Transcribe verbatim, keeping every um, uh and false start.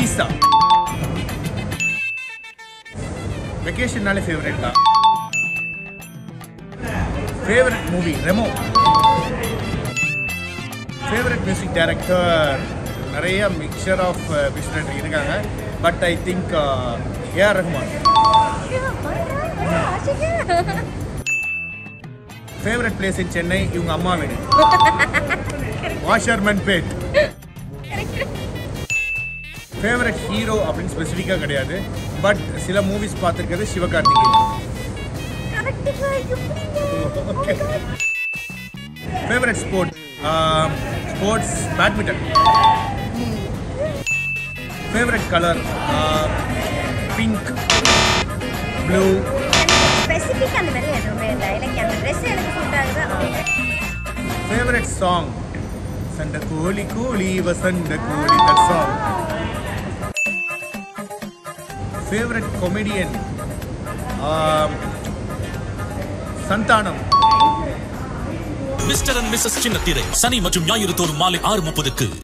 பீஸா. வெக்கேஷன்னாலே ஃபேவரட் தான். Favourite movie Remo. Favourite music director நிறைய மிக்சர் ஆஃப் பிஸ்னஸ் இருக்காங்க. But I think AR Rahman. Favourite place in Chennai இவங்க அம்மா வீடு, வாஷர்மன் பேட். ஃபேவரட் ஹீரோ அப்படின்னு ஸ்பெசிஃபிக்காக கிடையாது. பட் சில மூவிஸ் பார்த்துருக்கிறது Sivakarthikeyan. Favourite sport sports badminton. Favourite colour pink, blue. Specific அந்த மாதிரி எதுவுமே இல்லை. எனக்கு அந்த ட்ரெஸ் எனக்கு சூட் ஆகுது. ஃபேவரட் சாங் சண்ட கோழி கோழி வசண்ட கோழி, that song. Favourite comedian Santhanam. Mister and missus சின்னத்திரை சனி மற்றும் ஞாயிறு தோறும் மாலை ஆறு முப்பதுக்கு.